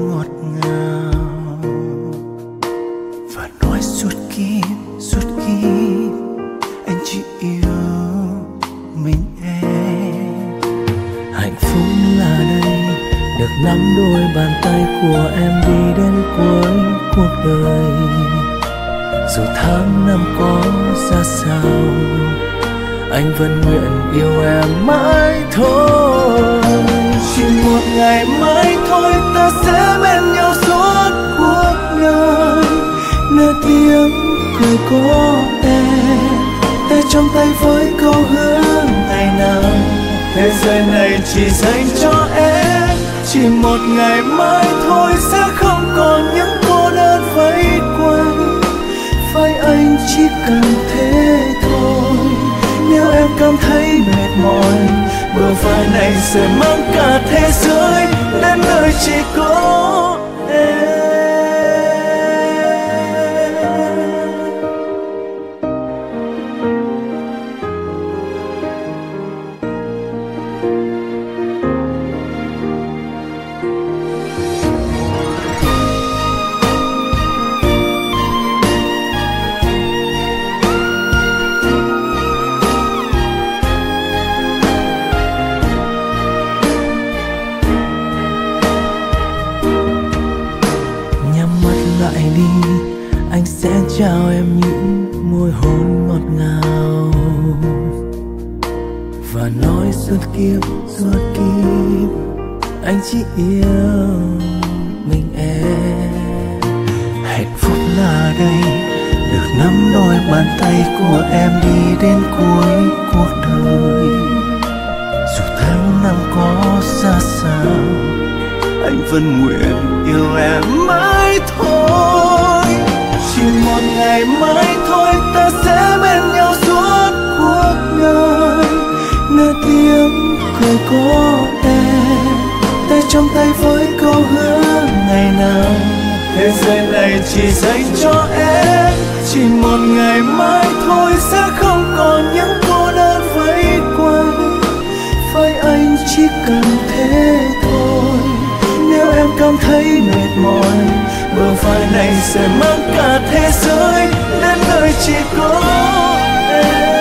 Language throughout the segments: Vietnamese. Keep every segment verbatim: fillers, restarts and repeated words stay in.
ngọt ngào và nói suốt kiếp suốt kiếp anh chỉ yêu mình em. Hạnh phúc là đây được nắm đôi bàn tay của em đi đến cuối cuộc đời. Dù tháng năm có ra sao, anh vẫn nguyện yêu em mãi thôi. Chỉ một ngày mai thôi ta sẽ bên nhau suốt cuộc đời. Nơi tiếng cười của em, tay trong tay với câu hứa ngày nào thế giới này chỉ dành cho em. Chỉ một ngày mai thôi sẽ không còn những cô đơn vây quanh. Phải anh chỉ cần thế thôi. Nếu em cảm thấy mệt mỏi, bờ vai này sẽ mang cả thế giới đến nơi chỉ có em. Anh sẽ trao em những môi hôn ngọt ngào và nói suốt kiếp suốt kiếp anh chỉ yêu mình em. Hạnh phúc là đây được nắm đôi bàn tay của em đi đến cuối cuộc đời. Dù tháng năm có xa sao, anh vẫn nguyện yêu em mãi thôi. Chỉ một ngày mai thôi ta sẽ bên nhau suốt cuộc đời. Nơi tiếng cười của em, tay trong tay với câu hứa ngày nào thế giới này chỉ dành cho em. Chỉ một ngày mai thôi sẽ không còn những cô đơn vây quanh. Phải anh chỉ cần thế thôi. Nếu em cảm thấy mệt mỏi, bờ vai này sẽ mang cả thế giới đến nơi chỉ có em.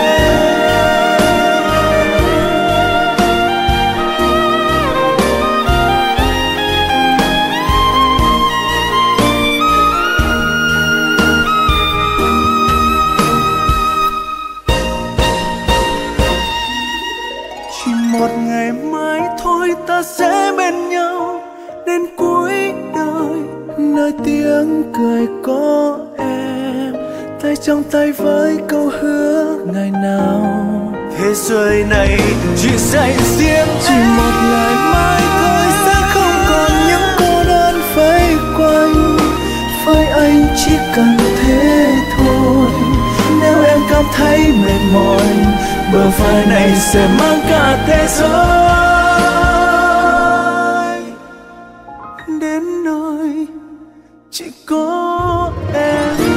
Chỉ một ngày mai thôi ta sẽ bên nhau đến cuối đời. Nơi tiếng cười có em, tay trong tay với câu hứa ngày nào thế giới này chỉ dành riêng chỉ em. Một ngày mai thôi sẽ không còn những cô đơn vây quanh. Phải anh chỉ cần thế thôi. Nếu em cảm thấy mệt mỏi, bờ vai này sẽ mang cả thế giới đến nơi chỉ có em thôi.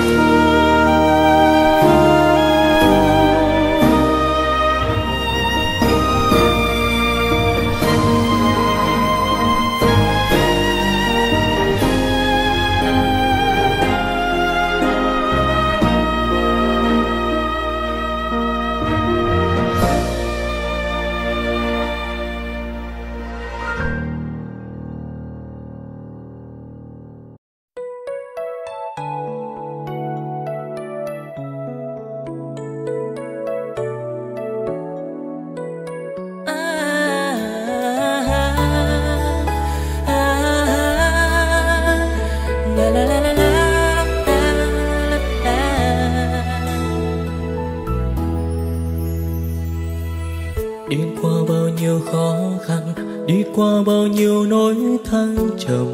Đi qua bao nhiêu khó khăn, đi qua bao nhiêu nỗi thăng trầm.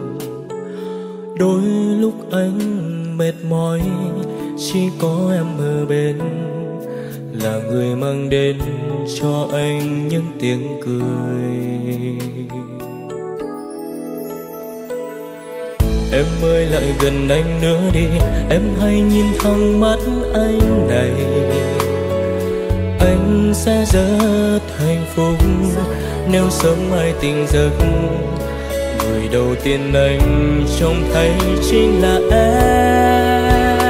Đôi lúc anh mệt mỏi, chỉ có em ở bên, là người mang đến cho anh những tiếng cười. Em ơi lại gần anh nữa đi, em hãy nhìn thẳng mắt anh này. Anh sẽ rất hạnh phúc nếu sớm mai tỉnh giấc Người đầu tiên anh trông thấy chính là em.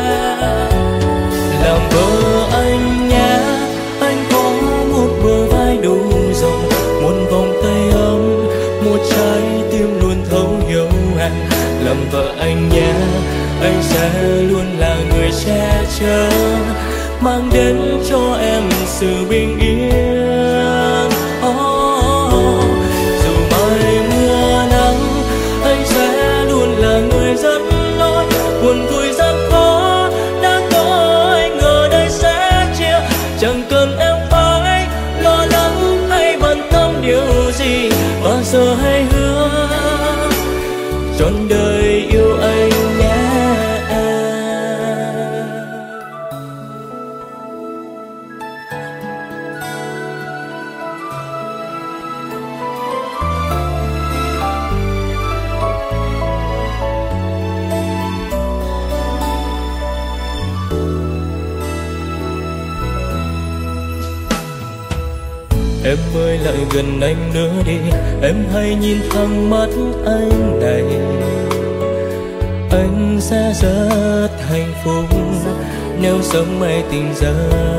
Làm vợ anh nhé, anh có một bờ vai đủ rộng, một vòng tay ấm, một trái tim luôn thấu hiểu em. Làm vợ anh nhé, anh sẽ luôn là người che chở, mang đến cho em sự bình yên. Oh, dù mai mưa nắng, anh sẽ luôn là người dẫn lối. Buồn vui gian khó đã có anh ở đây sẽ chia. Chẳng cần em phải lo lắng hay bận tâm điều gì, và giờ hãy hứa trọn đời yêu anh nhé. Em ơi lại gần anh nữa đi, em hãy nhìn thẳng mắt anh này. Anh sẽ rất hạnh phúc nếu sớm mai tình giờ.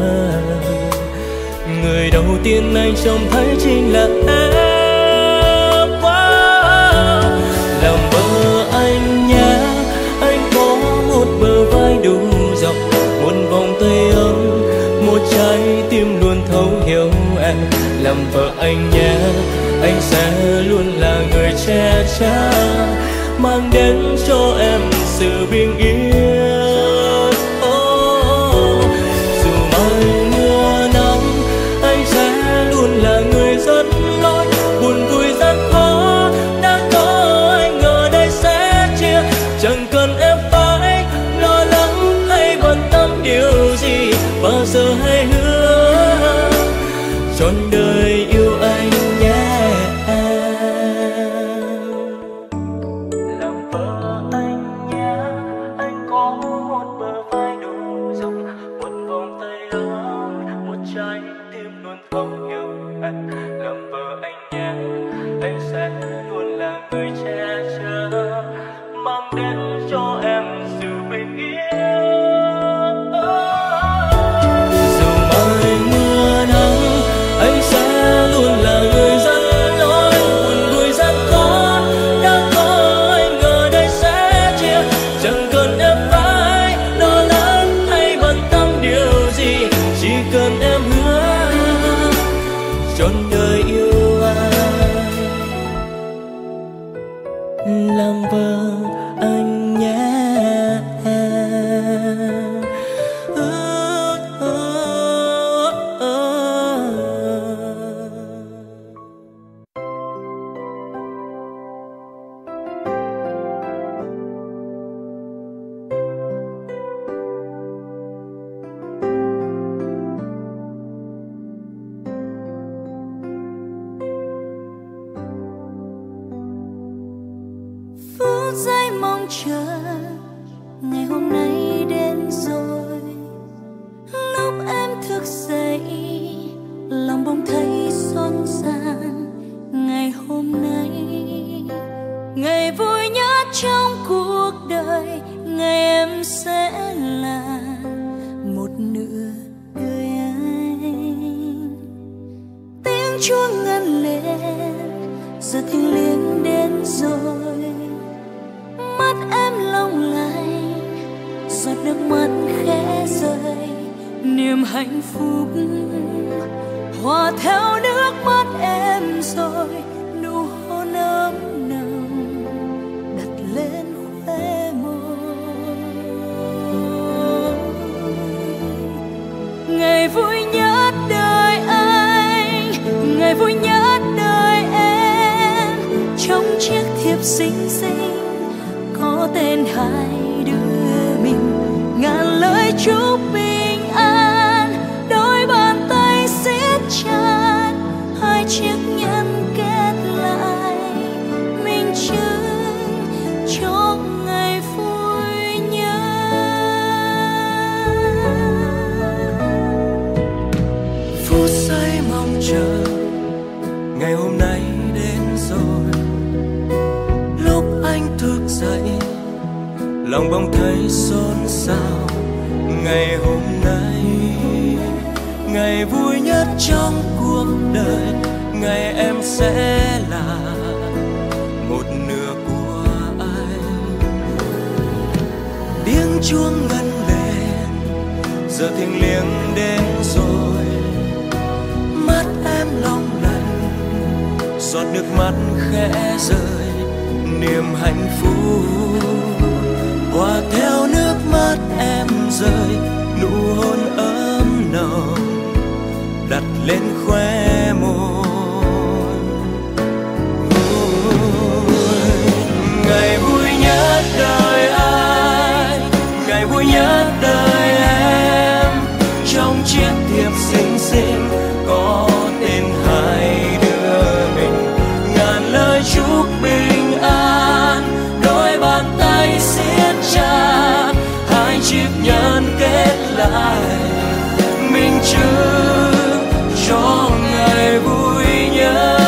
Người đầu tiên anh trông thấy chính là em. Wow. Làm vợ anh nhé, anh có một bờ vai đủ rộng, một vòng tay ấm, một trái tim luôn thấu hiểu em. Làm vợ anh nhé, anh sẽ luôn là người che chở, mang đến cho em sự bình yên. Oh, dù mai mưa nắng, anh sẽ luôn là người dẫn lối. Buồn vui gian khó đã có anh ở đây sẽ chia. Chẳng cần em phải lo lắng hay bận tâm điều gì, và giờ hãy hứa trọn đời yêu anh nhé. Làm vợ anh nhé, anh có một bờ vai đủ rộng, một vòng tay ấm, một trái tim luôn thấu hiểu em. Làm vợ anh nhé, anh sẽ luôn là người che chở, mang đến cho em sự bình yên. Dù mai mưa nắng, anh sẽ luôn là người dẫn lối. Buồn vui gian khó đã có anh ở đây sẽ chia. Chẳng cần em phải lo lắng hay bận tâm điều gì, chỉ cần em hứa trọn đời yêu anh. Làm vợ anh nhé. Phút giây mong chờ ngày hôm nay đến rồi. Lúc em thức dậy lòng bỗng thấy xôn xang. Ngày hôm nay ngày vui nhất trong cuộc đời, ngày em sẽ là một nửa đời anh. Tiếng chuông ngân lên giờ thiêng liêng đến rồi. Mắt em long lanh, giọt nước mắt khẽ rơi. Niềm hạnh phúc hòa theo nước mắt em rồi. Nụ hôn ấm nồng đặt lên khóe môi. Ngày vui nhất đời anh, ngày vui nhất đời em. Trong chiếc thiệp xinh xinh có tên hai đứa mình, ngàn lời chúc bình an. Đôi bàn tay siết chặt, hai chiếc nhẫn kết lại, minh chứng cho ngày vui nhất. Phút giây mong chờ ngày hôm nay đến rồi. dậy, lòng bỗng thấy xôn xao. Ngày hôm nay, ngày vui nhất trong cuộc đời, ngày em sẽ là một nửa của anh. Tiếng chuông ngân lên, giờ thiêng liêng đến rồi. Mắt em long lanh, giọt nước mắt khẽ rơi, niềm hạnh phúc hòa theo nước mắt em rơi. Nụ hôn ấm nồng đặt lên khóe môi. Ngày vui nhất đời anh, ngày vui nhất đời em. Trong chiếc thiệp xinh xinh có tên hai đứa mình, ngàn lời chúc bình an, đôi bàn tay siết chặt, hai chiếc nhẫn kết lại, minh chứng cho ngày vui nhất.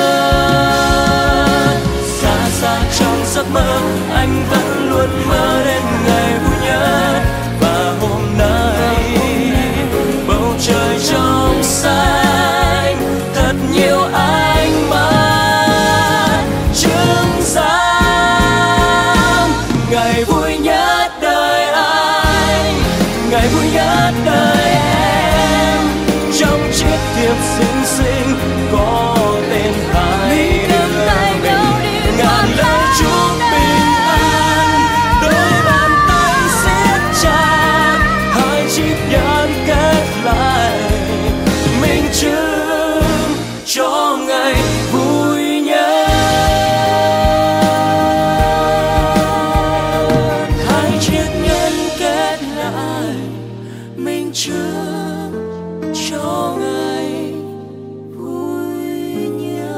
Xa xa trong giấc mơ, anh vẫn luôn mơ đến ngày vui nhất. Và hôm nay bầu trời trong xanh, thật nhiều ánh mắt chứng giám. Ngày vui nhất đời anh, ngày vui nhất đời em. Trong chiếc thiệp xinh xinh có tên hai đứa mình, ngàn lời chúc bình an, đôi bàn tay siết chặt, hai chiếc nhẫn kết lại, minh chứng cho ngày vui nhất. Hai chiếc nhẫn kết lại, minh chứng cho ngày vui nhất.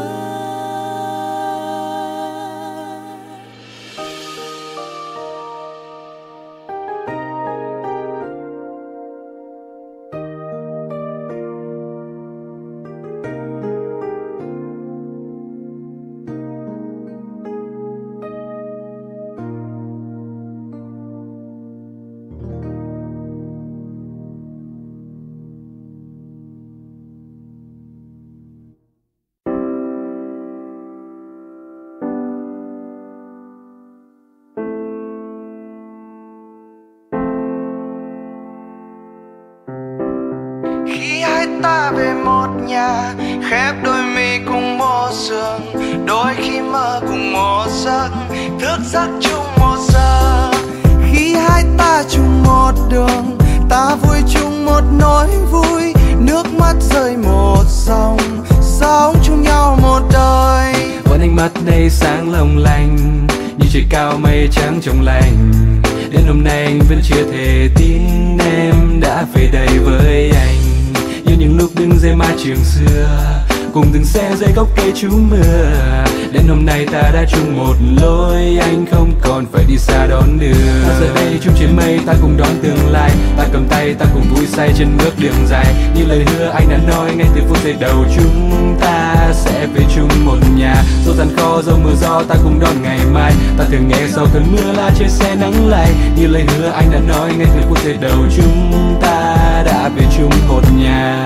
Khi hai ta về một nhà, khép đôi mi cùng một giường, đôi khi mơ cùng một giấc, thức giấc chung một giờ. Khi hai ta chung một đường, ta vui chung một nỗi vui, nước mắt rơi một dòng, sống chung nhau một đời. Vẫn ánh mắt đây sáng long lanh, như trời cao mây trắng trong lành. Đến hôm nay anh vẫn chưa thể tin em đã về đây với anh. Như những lúc đứng dưới mái trường xưa, cùng từng xe dưới gốc cây trú mưa. Đến hôm nay ta đã chung một lối, anh không còn phải đi xa đón đưa. Ta giờ đây chung trên mây, ta cùng đón tương lai. Ta cầm tay, ta cùng vui say trên bước đường dài. Như lời hứa anh đã nói ngay từ phút giây đầu, chúng ta sẽ về chung một nhà. Dẫu gian khó, dẫu mưa gió, ta cùng đón ngày mai. Ta thường nghe sau cơn mưa là trên xe nắng lay. Như lời hứa anh đã nói ngay từ phút giây đầu, chúng ta đã về chung một nhà.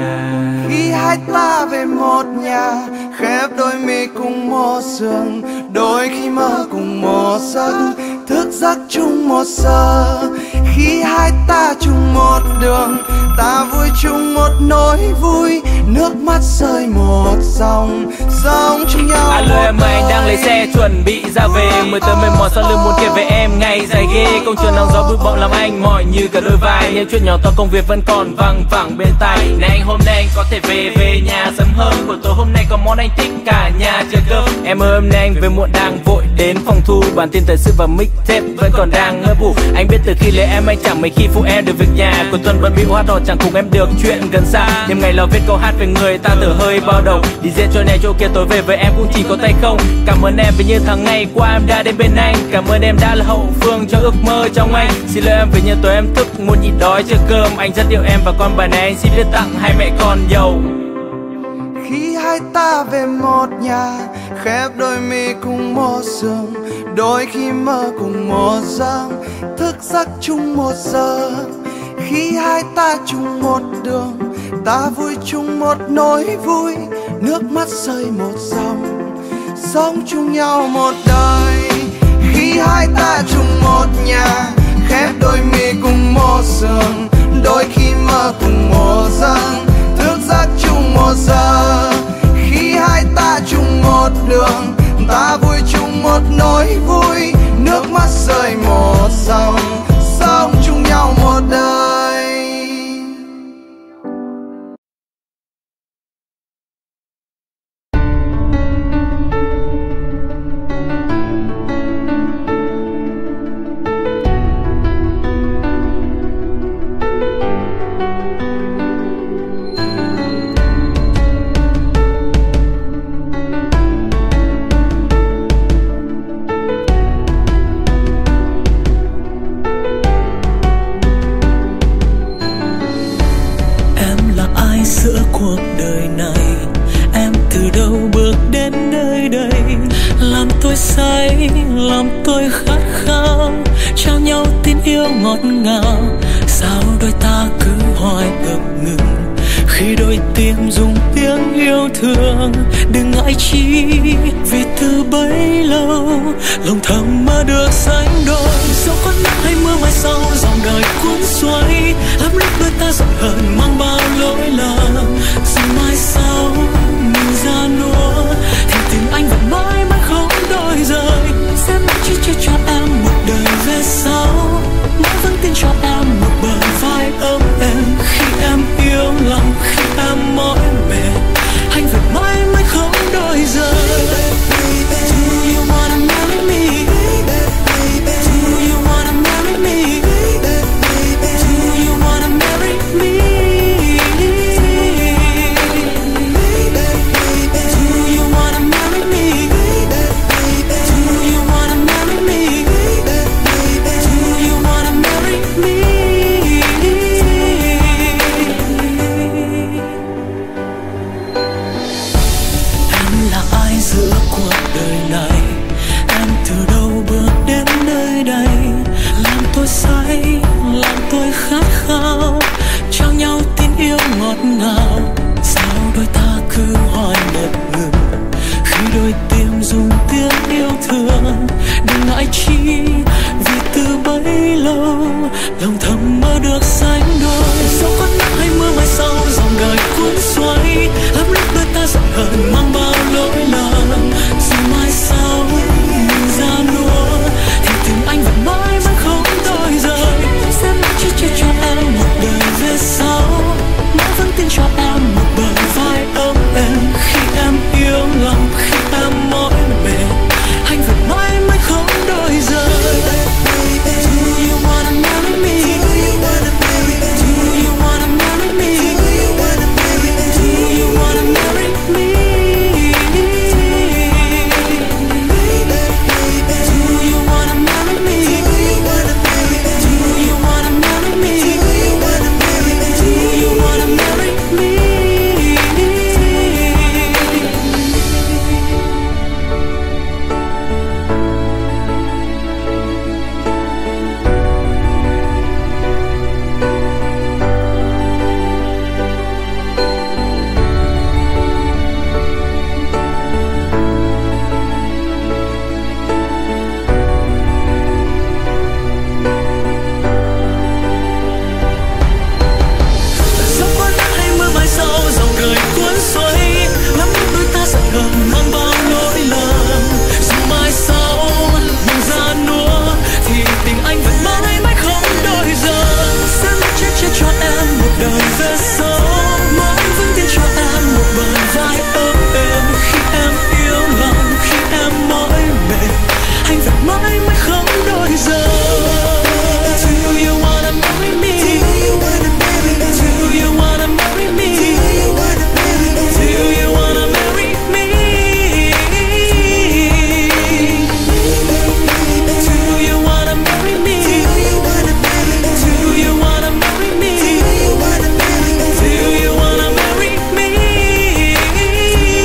Khi hai ta về một nhà, khép đôi mi cùng một giường, đôi khi mơ cùng một giấc, thức giấc chung một giờ. Khi hai ta chung một đường, ta vui chung một nỗi vui, nước mắt rơi một dòng, sống chung nhau. Alo em ơi, anh đang lấy xe chuẩn bị ra về. Mười tờ mệt mỏi sau lưng muốn kể về em ngày dài ghê. Công trường nắng gió bụi bặm làm anh mỏi như cả đôi vai. Những chuyện nhỏ to công việc vẫn còn văng vẳng bên tai. Này anh hôm nay anh có thể về về nhà sớm hơn. Buổi tối hôm nay có món anh thích cả nhà chờ cơm. Em ơi hôm nay anh về muộn đang vội đến phòng thu. Bản tin thời sự và mixtape vẫn còn đang ngơ bù. Anh biết từ khi lấy em anh chẳng mấy khi phụ em được việc nhà. Cuối tuần bận bịu hát hò chẳng cùng em được chuyện gần xa. Đêm ngày lo viết câu hát về người ta thở hơi bao đầu. Đi dễ chỗ này chỗ kia tối về với em cũng chỉ có tay không. Cảm ơn em vì như tháng ngày qua em đã đến bên anh. Cảm ơn em đã là hậu phương cho ước mơ trong anh. Xin lỗi em vì như tối em thức muốn nhịn đói chưa cơm. Anh rất yêu em và con bài này anh xin viết tặng hai mẹ con giàu. Khi hai ta về một nhà, khép đôi mi cùng một giường, đôi khi mơ cùng một giấc, thức giấc chung một giờ. Khi hai ta chung một đường, ta vui chung một nỗi vui, nước mắt rơi một dòng, sống chung nhau một đời. Khi hai ta chung một nhà, khép đôi mi cùng một giường, đôi khi mơ cùng một giấc, thức giấc chung một giờ. Khi hai ta chung một đường, ta vui chung một nỗi vui, nước mắt rơi một dòng, sống chung nhau một đời. Giữa cuộc đời này, em từ đâu bước đến nơi đây, làm tôi say, làm tôi khát khao, trao nhau tin yêu ngọt ngào. Sao đôi ta cứ hoài ngập ngừng khi đôi tim dùng tiếng yêu thương? Đừng ngại chi, vì từ bấy lâu lòng thầm mơ được sánh đôi. Dẫu có nắng hay mưa mai sau, dòng đời cuốn xoay, lắm lúc đôi ta giận hờn mang bao lỗi lầm. Rồi mai sau mình ra nua, thì tình anh vẫn mãi mãi không đổi rời. Sẽ mãi chỉ chia cho em một đời về sau, mãi vẫn tin cho em một bờ vai ấm êm. Khi em yêu lòng, khi em mỏi mệt, anh vẫn mãi mãi không đổi rời. Do you wanna marry me? Do you wanna marry me? Do you wanna marry me? Do you wanna marry me? Do you wanna marry me? Do you wanna marry me? Em là ai giữa cuộc đời này? Em từ đâu bước đến nơi đây? Làm tôi say, làm tôi khát khao, trao nhau tin yêu ngọt ngào. Sao đôi ta cứ hoài ngập ngừng khi đôi tim dùng tiếng yêu thương? Đừng ngại chi, vì từ bấy lâu lòng thầm mơ được sánh đôi. Dẫu có nắng hay mưa mai sau, dòng đời cuốn xoay, lắm lúc đôi ta giận hờn mang bao lỗi lầm. Rồi mai sau mình ra nua, thì tình anh vẫn mãi mãi không đổi rời. Sẽ mãi chỉ chia cho em một đời về sau, mãi vẫn tin cho em một bờ vai ấm êm. Khi em yêu lòng, khi em mỏi mệt, anh vẫn mãi mãi không đổi rời. Do you wanna marry me? Do you wanna marry me? Do you wanna marry me? Do you wanna marry me? Do you wanna marry me? Do you wanna marry me? Dẫu có nắng hay mưa mai sau, dòng đời cuốn xoay, lắm lúc đôi ta giận hờn mang bao lỗi lầm. Dù mai sau mình ra nua, thì tình anh vẫn mãi mãi không đổi rời. Sẽ mãi chết chết cho em một đời về sau, mãi vẫn tin cho em một bờ vai ấm êm. Khi em yêu lòng, khi em mỏi mệt, anh vẫn mãi mãi không đổi rời. Do you wanna marry me? Do you wanna marry me? Do you wanna marry me? Do you wanna marry me? Do you wanna marry me? Do you wanna marry me?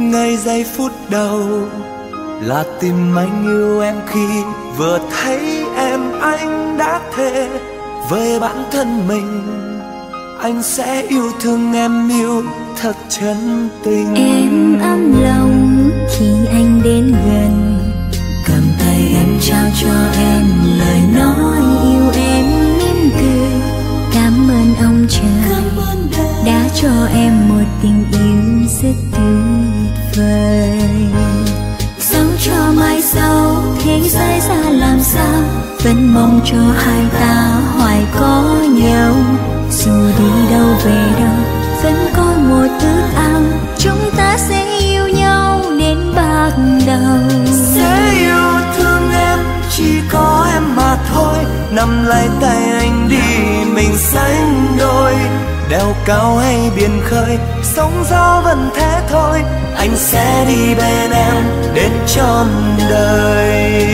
ngay giây phút đầu là tìm anh yêu em khi vừa thấy em anh đã thề với bản thân mình anh sẽ yêu thương em yêu thật chân tình. Em ấm lòng khi anh đến gần, cầm tay em trao cho em lời nói yêu em mỉm cười. Cảm ơn ông trời đã cho em một tình yêu rất tuyệt vời. Sống cho mai sau thế giới ra làm sao, vẫn mong cho hai ta hoài có nhau. Dù đi đâu về đâu vẫn có một ước ao, chúng ta sẽ yêu nhau đến bạc đầu. Sẽ yêu thương em chỉ có em mà thôi, nắm lấy tay anh đi mình sánh đôi. Đèo cao hay biển khơi, sóng gió vẫn thế thôi, anh sẽ đi bên em đến trọn đời.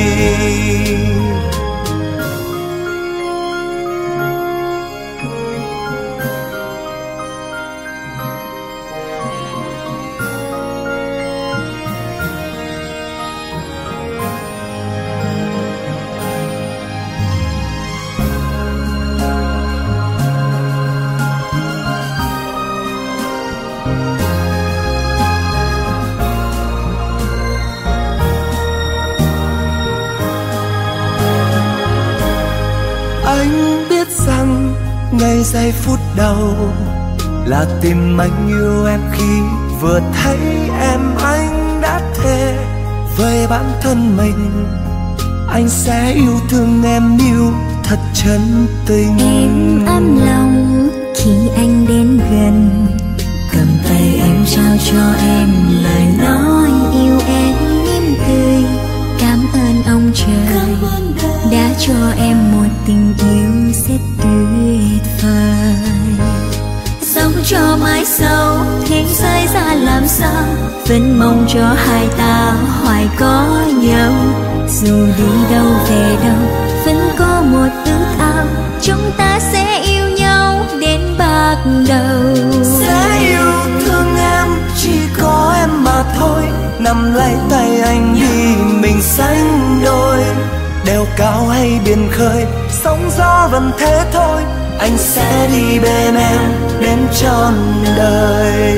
Anh biết rằng ngay giây phút đầu là tìm anh yêu em khi vừa thấy em anh đã thề với bản thân mình anh sẽ yêu thương em yêu thật chân tình. Em ấm lòng khi anh đến gần, cầm tay em trao cho em lời nói yêu em mỉm cười. Cảm ơn ông trời đã cho em một tình yêu rất tuyệt vời. Sống cho mãi sau thế giới ra làm sao, vẫn mong cho hai ta hoài có nhau. Dù đi đâu về đâu vẫn có một ước ao, chúng ta sẽ yêu nhau đến bạc đầu. Sẽ yêu thương em chỉ có em mà thôi, nắm lấy tay anh đi mình sánh đôi. Đèo cao hay biển khơi, sóng gió vẫn thế thôi, anh sẽ đi bên em đến trọn đời.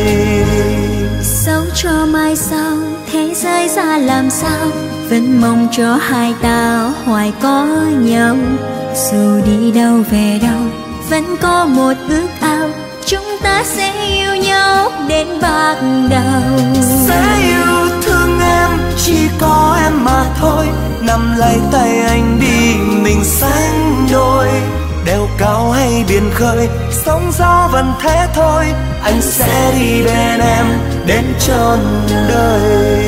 Sống cho mai sau thế giới ra làm sao, vẫn mong cho hai ta hoài có nhau. Dù đi đâu về đâu vẫn có một ước ao, chúng ta sẽ yêu nhau đến bạc đầu. Sẽ yêu thương em chỉ có em mà thôi, nắm lấy tay anh đi mình sánh đôi. Đèo cao hay biển khơi, sóng gió vẫn thế thôi, anh sẽ đi bên em đến trọn đời.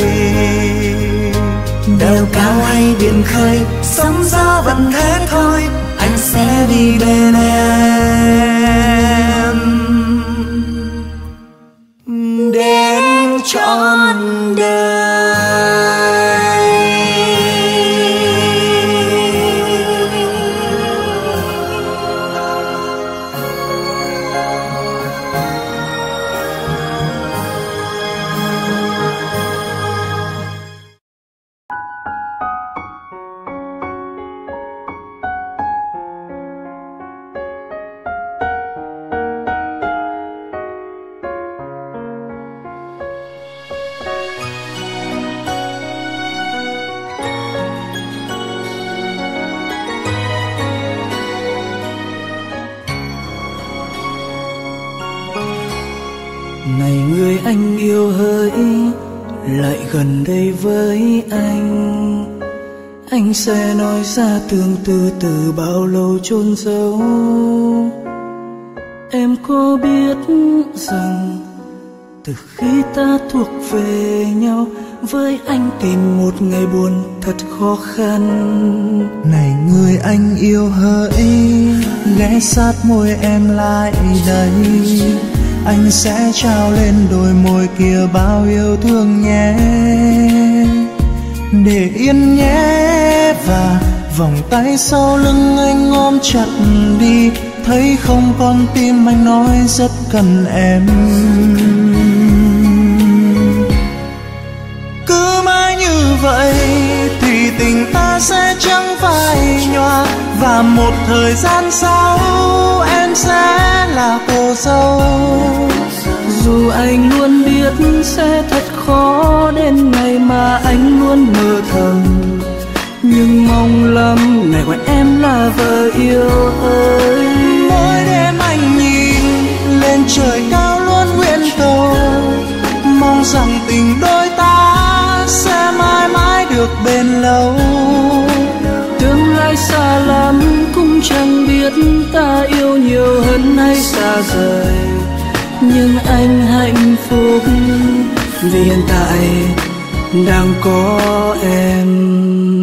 Đèo cao hay biển khơi, sóng gió vẫn thế thôi, anh sẽ đi bên em đến trọn đời. Này người anh yêu hỡi, lại gần đây với anh. Anh sẽ nói ra tương tư từ bao lâu chôn giấu. Em có biết rằng từ khi ta thuộc về nhau, với anh tìm một ngày buồn thật khó khăn. Này người anh yêu hỡi, ghé sát môi em lại đây. Anh sẽ trao lên đôi môi kia bao yêu thương nhé. Để yên nhé, và vòng tay sau lưng anh ôm chặt đi. Thấy không con tim anh nói rất cần em. vậy thì tình ta sẽ chẳng phai nhòa, và một thời gian sau em sẽ là cô dâu. Dù anh luôn biết sẽ thật khó đến ngày mà anh luôn mơ thầm, nhưng mong lắm ngày gọi em là vợ yêu ơi. Mỗi đêm anh nhìn lên trời cao luôn nguyện cầu, mong rằng tình đôi ta sẽ mãi mãi được bền lâu. Tương lai xa lắm cũng chẳng biết ta yêu nhiều hơn hay xa rời, nhưng anh hạnh phúc vì hiện tại đang có em.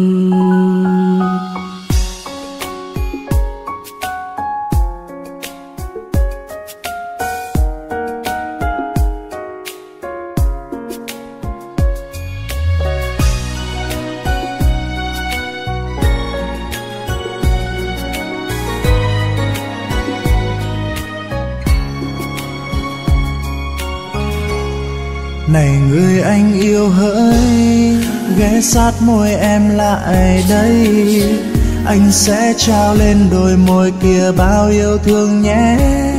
Này người anh yêu hỡi, ghé sát môi em lại đây, anh sẽ trao lên đôi môi kia bao yêu thương nhé.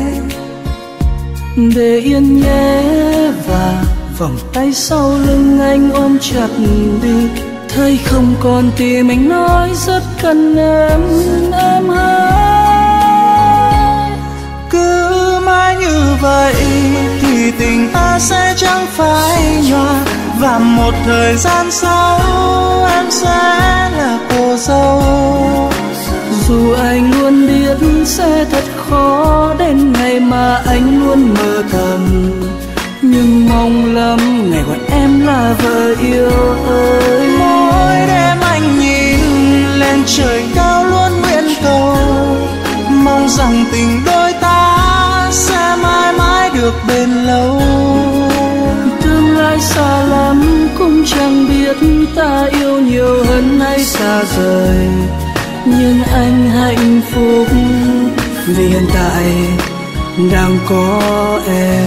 Để yên nhé, và vòng tay sau lưng anh ôm chặt đi, thấy không còn tim anh nói rất cần em, em hỡi. Cứ mãi như vậy thì tình ta sẽ chẳng phai nhòa, và một thời gian sau em sẽ là cô dâu. Dù anh luôn biết sẽ thật khó đến ngày mà anh luôn mơ thầm, nhưng mong lắm ngày gọi em là vợ yêu ơi. Mỗi đêm anh nhìn lên trời cao luôn nguyện cầu, mong rằng tình đôi ta sẽ mãi mãi được bền lâu. Tương lai xa lắm cũng chẳng biết ta yêu nhiều hơn hay xa rời, nhưng anh hạnh phúc vì hiện tại đang có em.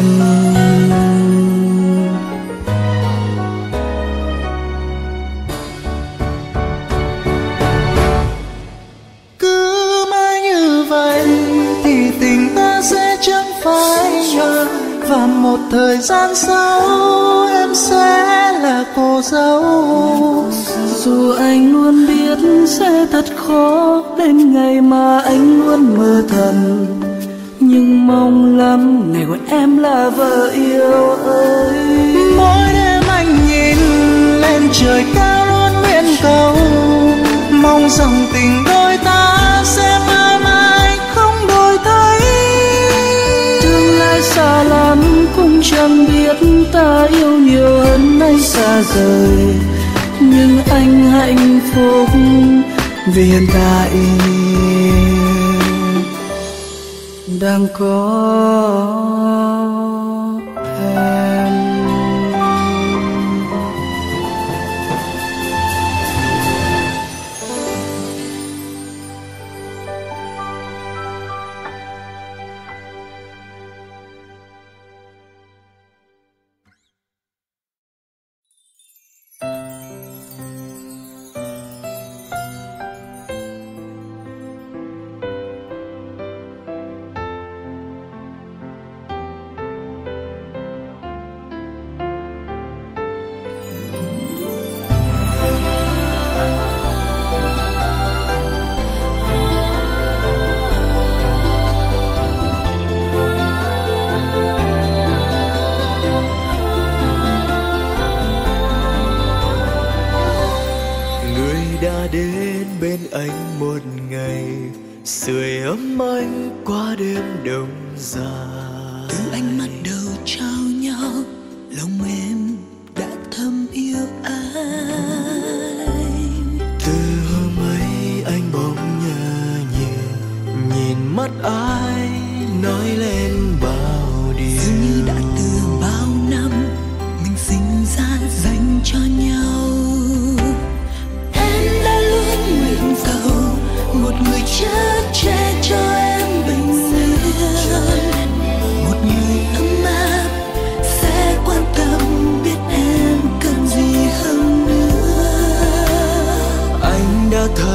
Cứ mãi như vậy thì tình ta sẽ chẳng phai nhòa, và một thời gian sau em sẽ là cô dâu. Dù anh luôn biết sẽ thật khó đến ngày mà anh luôn mơ thầm, nhưng mong lắm ngày gọi em là vợ yêu ơi. Mỗi đêm anh nhìn lên trời cao luôn nguyện cầu, mong rằng tình đôi ta sẽ mãi mãi không đổi thay. Tương lai xa lắm cũng chẳng biết ta yêu nhiều hơn hay xa rời, nhưng anh hạnh phúc vì hiện tại đang có em. anh một ngày sưởi ấm anh qua đêm đông dài. Từ ánh mắt đầu trao nhau, lòng em đã thầm yêu anh. Từ hôm ấy anh bỗng nhớ nhiều, nhìn mắt ai nói lên bao điều. Dường như đã từ bao năm mình sinh ra dành cho nhau. Em đã luôn nguyện cầu một người chở che cho em bình yên, một người ấm áp sẽ quan tâm biết em cần gì hơn nữa.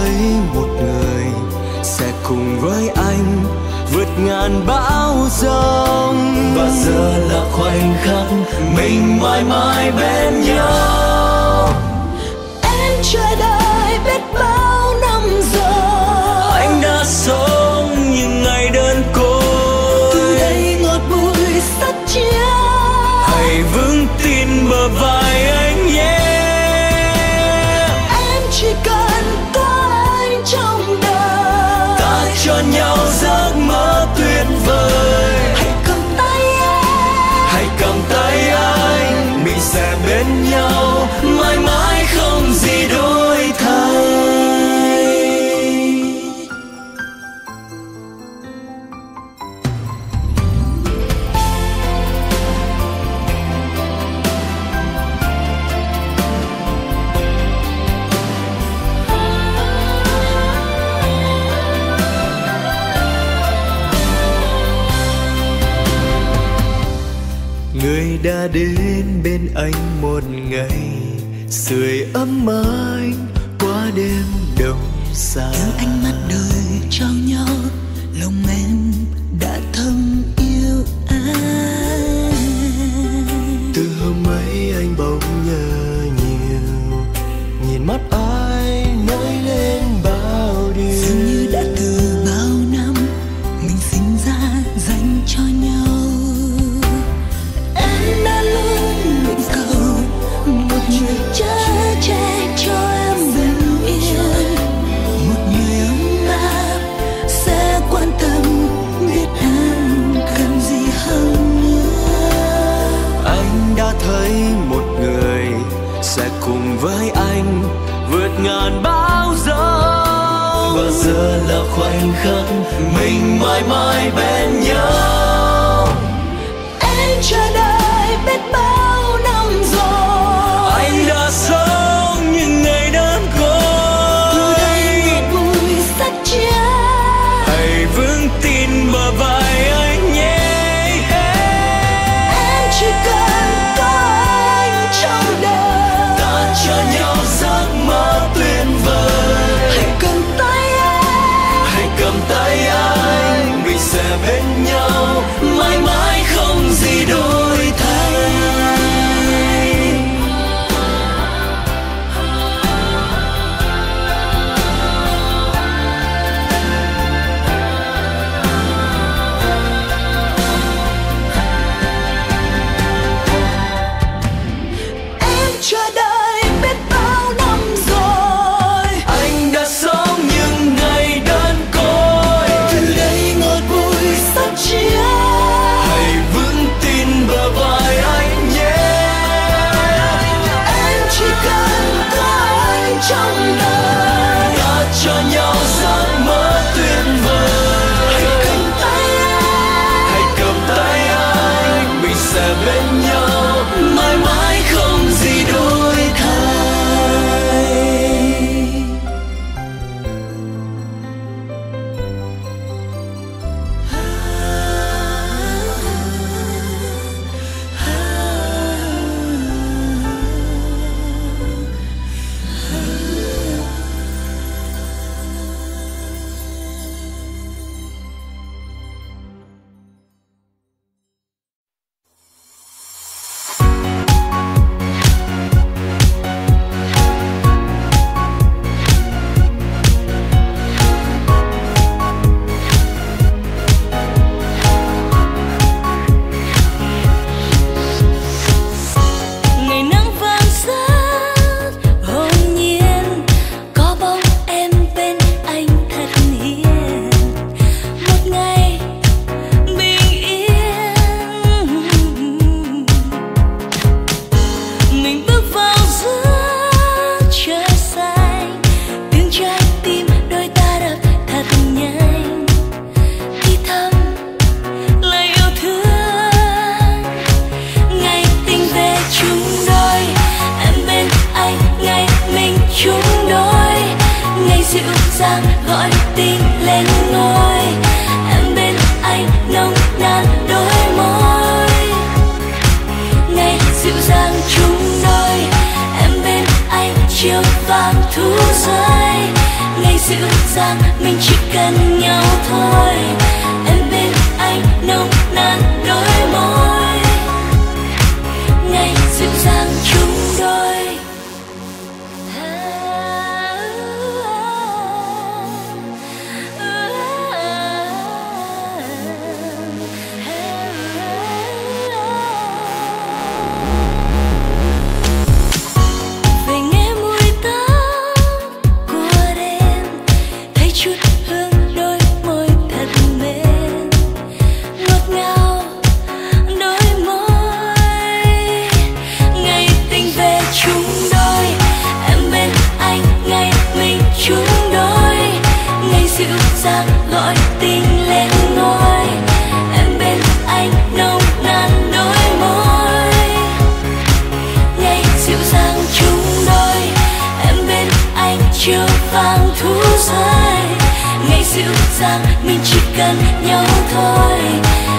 thấy một người sẽ cùng với anh vượt ngàn bão giông, và giờ là khoảnh khắc mình mãi mãi bên nhau. Em chờ đợi biết bao năm rồi, anh đã sống những ngày đơn côi, từ đây ngọt bùi sắt chia. hãy vững tin bờ vai anh nhé. Em chỉ cần có anh trong đời, Ta cho nhau giấc mơ tuyệt vời. hãy cầm tay em, Hãy cầm tay anh, mình sẽ bên nhau mãi mãi không gì đổi thay. Người đã đến bên anh một ngày, sưởi ấm anh qua đêm đông xa. từ ánh mắt đời trao nhau, lòng em đã thầm yêu anh. Từ hôm ấy anh bỗng nhớ nhiều, nhìn mắt anh nói lên bao điều. Dường như đã từ bao năm mình sinh ra dành cho nhau. Em đã luôn nguyện cầu một người chở che cho em bình yên, một người ấm áp sẽ quan tâm biết em cần gì hơn nữa. Anh đã thấy một người sẽ cùng với anh vượt ngàn bão giông, và giờ là khoảnh khắc mình mãi mãi bên nhau. Em chờ đợi biết bao năm rồi, Anh đã sống những ngày đơn côi, từ đây ngọt bùi sắt chia. hãy vững tin bờ vai anh nhé. Em chỉ cần có anh trong đời, Ta cho nhau giấc mơ tuyệt vời. hãy cầm tay em, Hãy cầm tay anh, mình sẽ bên nhau mãi mãi không gì đổi thay. em chờ đợi biết bao năm rồi, Anh đã sống những ngày đơn côi, từ đây ngọt bùi sắt chia. hãy vững tin bờ vai anh nhé. Em chỉ cần có anh trong đời, Ta cho nhau giấc mơ tuyệt vời. hãy cầm tay em, Hãy cầm tay anh, mình sẽ bên nhau mãi mãi không gì đổi thay. ngày nắng vàng rát hồn nhiên có bóng em bên anh thật hiền, một ngày bình yên. Mình bước vào giữa trời xanh, tiếng trái tim đôi ta đập thật nhanh, thì thầm lời yêu thương. Ngày tình về chung đôi, em bên anh ngày mình chung đôi, ngày dịu dàng gọi tin lên ngôi, em bên anh nồng nàn đôi môi. Ngày dịu dàng chung đôi, em bên anh chiều vàng thu rơi, ngày dịu dàng mình chỉ cần nhau thôi. Em bên anh nồng nàn đôi môi, ngày dịu dàng chung đôi. Về nghe mùi tóc của đêm, thấy chút hương đôi môi thật mềm, ngọt ngào đôi môi. Ngày tình về chung đôi, em bên anh ngày mình chung đôi. Ngày dịu dàng gọi tình lên ngôi, em bên anh nồng nàn đôi môi. Ngày dịu dàng chung đôi, em bên anh chiều vàng thu rơi. Ngày dịu dàng mình chỉ cần nhau thôi.